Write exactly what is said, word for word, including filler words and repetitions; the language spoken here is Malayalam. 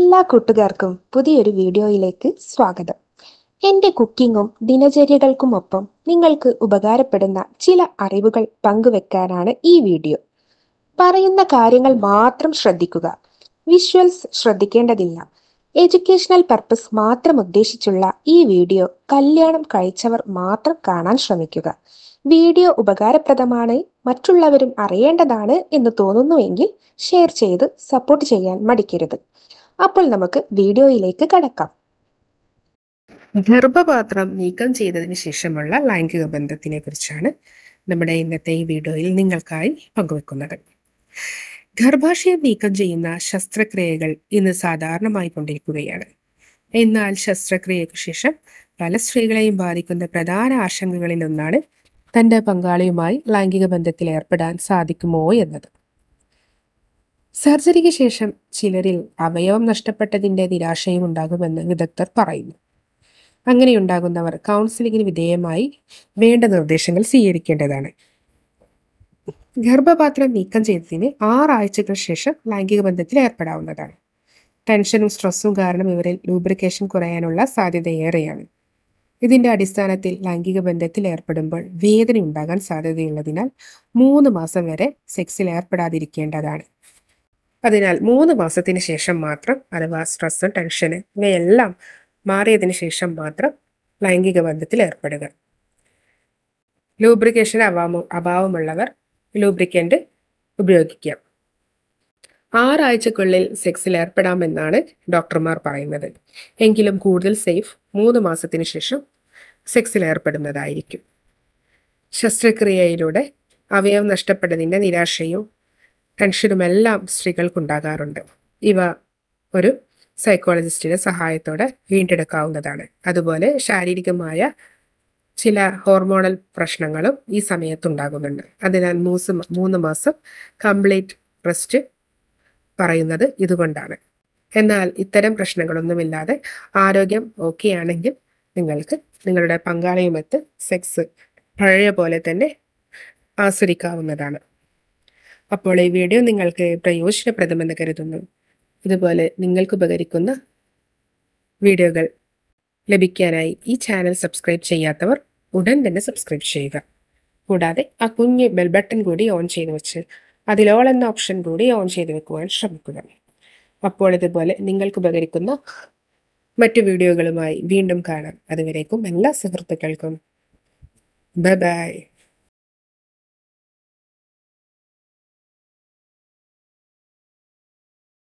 എല്ലാ കൂട്ടുകാർക്കും പുതിയൊരു വീഡിയോയിലേക്ക് സ്വാഗതം. എൻ്റെ കുക്കിങ്ങും ദിനചര്യകൾക്കുമൊപ്പം നിങ്ങൾക്ക് ഉപകാരപ്പെടുന്ന ചില അറിവുകൾ പങ്കുവെക്കാനാണ് ഈ വീഡിയോ. പറയുന്ന കാര്യങ്ങൾ മാത്രം ശ്രദ്ധിക്കുക. വിഷ്വൽസ് ശ്രദ്ധിക്കേണ്ടതില്ല. എഡ്യൂക്കേഷണൽ പർപ്പസ് മാത്രം ഉദ്ദേശിച്ചുള്ള ഈ വീഡിയോ കല്യാണം കഴിച്ചവർ മാത്രം കാണാൻ ശ്രമിക്കുക. വീഡിയോ ഉപകാരപ്രദമാണ്, മറ്റുള്ളവരും അറിയേണ്ടതാണ് എന്ന് തോന്നുന്നുവെങ്കിൽ ഷെയർ ചെയ്ത് സപ്പോർട്ട് ചെയ്യാൻ മടിക്കരുത്. അപ്പോൾ നമുക്ക് വീഡിയോയിലേക്ക് കടക്കാം. ഗർഭപാത്രം നീക്കം ചെയ്തതിന് ശേഷമുള്ള ലൈംഗിക ബന്ധത്തിനെ കുറിച്ചാണ് നമ്മുടെ ഇന്നത്തെ ഈ വീഡിയോയിൽ നിങ്ങൾക്കായി പങ്കുവെക്കുന്നത്. ഗർഭാശയം നീക്കം ചെയ്യുന്ന ശസ്ത്രക്രിയകൾ ഇന്ന് സാധാരണമായി കൊണ്ടിരിക്കുകയാണ്. എന്നാൽ ശസ്ത്രക്രിയയ്ക്ക് ശേഷം പല സ്ത്രീകളെയും ബാധിക്കുന്ന പ്രധാന ആശങ്കകളിൽ ഒന്നാണ് തൻ്റെ പങ്കാളിയുമായി ലൈംഗിക ബന്ധത്തിൽ ഏർപ്പെടാൻ സാധിക്കുമോ എന്നത്. സർജറിക്ക് ശേഷം ചിലരിൽ അവയവം നഷ്ടപ്പെട്ടതിൻ്റെ നിരാശയും ഉണ്ടാകുമെന്ന് വിദഗ്ധർ പറയുന്നു. അങ്ങനെയുണ്ടാകുന്നവർ കൗൺസിലിങ്ങിന് വിധേയമായി വേണ്ട നിർദ്ദേശങ്ങൾ സ്വീകരിക്കേണ്ടതാണ്. ഗർഭപാത്രം നീക്കം ചെയ്തതിന് ആറാഴ്ചകൾക്ക് ശേഷം ലൈംഗിക ബന്ധത്തിൽ ഏർപ്പെടാവുന്നതാണ്. ടെൻഷനും സ്ട്രെസ്സും കാരണം ഇവരിൽ ലൂബ്രിക്കേഷൻ കുറയാനുള്ള സാധ്യത ഏറെയാണ്. ഇതിന്റെ അടിസ്ഥാനത്തിൽ ലൈംഗിക ബന്ധത്തിൽ ഏർപ്പെടുമ്പോൾ വേദന ഉണ്ടാകാൻ സാധ്യതയുള്ളതിനാൽ മൂന്ന് മാസം വരെ സെക്സിൽ ഏർപ്പെടാതിരിക്കേണ്ടതാണ്. അതിനാൽ മൂന്ന് മാസത്തിന് ശേഷം മാത്രം, അഥവാ സ്ട്രെസ്, ടെൻഷന് ഇവയെല്ലാം മാറിയതിന് ശേഷം മാത്രം ലൈംഗിക ബന്ധത്തിൽ ഏർപ്പെടുക. ലൂബ്രിക്കേഷൻ അഭാവ അഭാവമുള്ളവർ ലൂബ്രിക്കൻ്റ് ഉപയോഗിക്കാം. ആറാഴ്ചക്കുള്ളിൽ സെക്സിൽ ഏർപ്പെടാമെന്നാണ് ഡോക്ടർമാർ പറയുന്നത്. എങ്കിലും കൂടുതൽ സേഫ് മൂന്ന് മാസത്തിന് ശേഷം സെക്സിൽ ഏർപ്പെടുന്നതായിരിക്കും. ശസ്ത്രക്രിയയിലൂടെ അവയവം നഷ്ടപ്പെട്ടതിൻ്റെ നിരാശയും ടെൻഷനുമെല്ലാം സ്ത്രീകൾക്കുണ്ടാകാറുണ്ട്. ഇവ ഒരു സൈക്കോളജിസ്റ്റിന്റെ സഹായത്തോടെ വീണ്ടെടുക്കാവുന്നതാണ്. അതുപോലെ ശാരീരികമായ ചില ഹോർമോണൽ പ്രശ്നങ്ങളും ഈ സമയത്തുണ്ടാകുന്നുണ്ട്. അതിനാൽ മൂന്ന് മൂന്ന് മാസം കംപ്ലീറ്റ് റെസ്റ്റ് പറയുന്നത് ഇതുകൊണ്ടാണ്. എന്നാൽ ഇത്തരം പ്രശ്നങ്ങളൊന്നുമില്ലാതെ ആരോഗ്യം ഓക്കെ ആണെങ്കിൽ നിങ്ങൾക്ക് നിങ്ങളുടെ പങ്കാളിയുമൊത്ത് സെക്സ് പഴയ പോലെ തന്നെ ആസ്വദിക്കാവുന്നതാണ്. അപ്പോൾ ഈ വീഡിയോ നിങ്ങൾക്ക് പ്രയോജനപ്രദമെന്ന് കരുതുന്നു. ഇതുപോലെ നിങ്ങൾക്ക് ഉപകരിക്കുന്ന വീഡിയോകൾ ലഭിക്കാനായി ഈ ചാനൽ സബ്സ്ക്രൈബ് ചെയ്യാത്തവർ ഉടൻ തന്നെ സബ്സ്ക്രൈബ് ചെയ്യുക. കൂടാതെ ആ കുഞ്ഞ് ബെൽ ബട്ടൺ കൂടി ഓൺ ചെയ്ത് വെച്ച് അതിൽ ഓൾ എന്ന ഓപ്ഷൻ കൂടി ഓൺ ചെയ്ത് വെക്കുവാൻ ശ്രമിക്കുക. അപ്പോൾ ഇതുപോലെ നിങ്ങൾക്ക് ഉപകരിക്കുന്ന മറ്റു വീഡിയോകളുമായി വീണ്ടും കാണാം. അതുവരേക്കും എല്ലാ സുഹൃത്തുക്കൾക്കും ബൈ ബൈ.